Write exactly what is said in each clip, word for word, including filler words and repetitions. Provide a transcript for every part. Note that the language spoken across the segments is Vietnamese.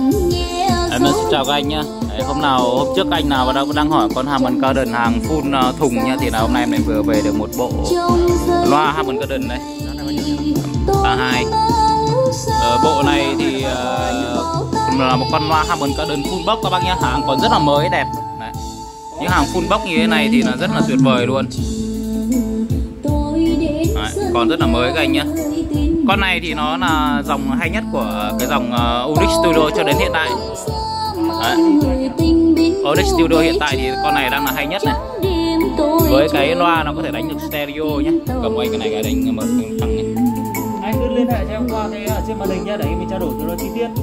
Em xin chào các anh nhá. Đấy, hôm nào hôm trước anh nào vào đâu đang hỏi con Harman Kardon hàng full uh, thùng nhá, thì là hôm nay em lại vừa về được một bộ loa Harman Kardon đây. A hai. Ở bộ này thì uh, là một con loa Harman Kardon full box các bác nhá, hàng còn rất là mới đẹp. Đấy. Những hàng full box như thế này thì là rất là tuyệt vời luôn. Đấy, còn rất là mới các anh nhá. Con này thì nó là dòng hay nhất của cái dòng uh, Onyx Studio cho đến hiện tại. Đấy. Onyx Studio hiện tại thì con này đang là hay nhất này. Với cái loa nó có thể đánh được stereo nhé. Cầm anh cái này cái đánh mở thằng nhé. Anh cứ liên hệ cho em qua cái ở trên màn hình nhé, để mình trao đổi cho nó chi tiết.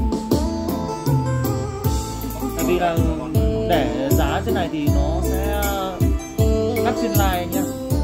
Tại vì là để giá trên này thì nó sẽ cắt xuyên line nhá.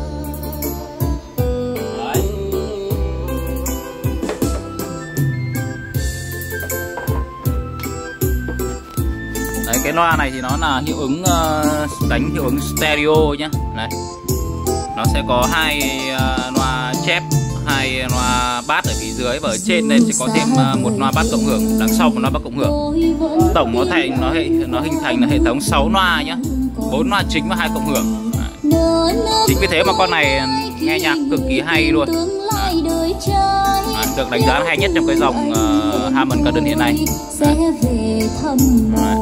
Đấy, cái loa này thì nó là hiệu ứng uh, đánh hiệu ứng stereo nhá. Đấy. Nó sẽ có hai uh, loa chép, hai loa bass ở phía dưới, và ở trên đây sẽ có thêm uh, một loa bass cộng hưởng, đằng sau một loa bass cộng hưởng. Tổng nó thành nó hệ nó hình thành là hệ thống sáu loa nhá, bốn loa chính và hai cộng hưởng. Đấy. Chính vì thế mà con này nghe nhạc cực kỳ hay luôn. Đấy. Đấy, được đánh giá hay nhất trong cái dòng uh, Harman Kardon hiện nay. Đấy. Đấy.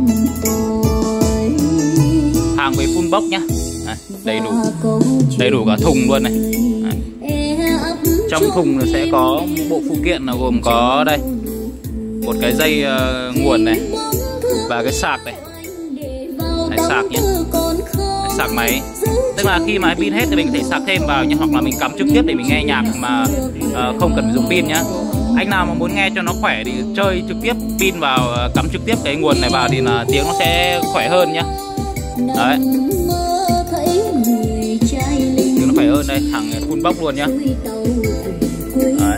Hàng về full box nhá. Đấy, đầy đủ đầy đủ cả thùng luôn này. Đấy. Trong thùng nó sẽ có bộ phụ kiện là gồm có đây một cái dây uh, nguồn này và cái sạc này. Đấy, sạc nhé. Đấy, sạc máy. Tức là khi mà pin hết thì mình có thể sạc thêm vào nhé, hoặc là mình cắm trực tiếp để mình nghe nhạc mà uh, không cần dùng pin nhá. Anh nào mà muốn nghe cho nó khỏe thì chơi trực tiếp pin vào, cắm trực tiếp cái nguồn này vào thì là tiếng nó sẽ khỏe hơn nhá. Đấy. Tiếng nó khỏe hơn đây, thằng full box luôn nhá. Đấy.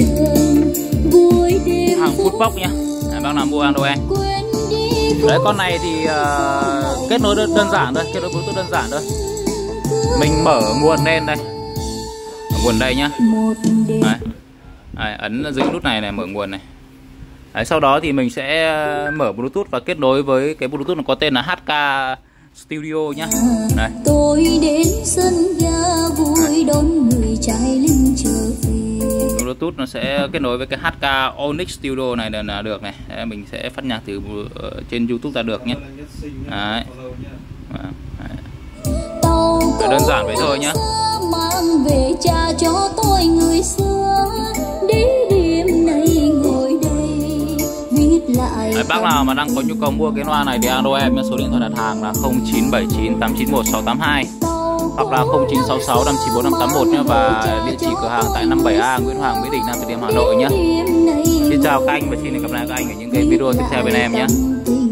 Hàng full box nhá. Đấy, bác nào mua Android. Đấy, con này thì uh, kết nối đơn, đơn giản thôi, kết nối Bluetooth đơn giản thôi. Mình mở nguồn lên đây. Mở nguồn đây nhá. Đấy. Đấy, ấn giữ nút này này, mở nguồn này. Đấy, sau đó thì mình sẽ mở Bluetooth và kết nối với cái Bluetooth nó có tên là hát ca Studio nhá. Đấy. Tôi đến sân ga vui đón người trai linh trở về. Bluetooth nó sẽ kết nối với cái hát ca Onyx Studio này là được này. Đấy, mình sẽ phát nhạc từ trên YouTube ra được nhé. Đấy. Đấy. Đấy, đơn giản vậy thôi nhá. Mang về cha cho tôi người xưa, đi đêm nay ngồi đây viết lại. Đấy, bác nào mà đang có nhu cầu mua cái loa này thì alo em, số điện thoại đặt hàng là không chín bảy chín tám chín một sáu tám hai hoặc là không chín sáu sáu năm chín bốn năm tám một nhá, và địa chỉ cửa hàng tại năm mươi bảy A Nguyễn Hoàng, Mỹ Đình, Nam Từ Liêm, Hà Nội nhá. Xin chào các anh và xin hẹn gặp lại các anh ở những cái video tiếp theo bên em nhé.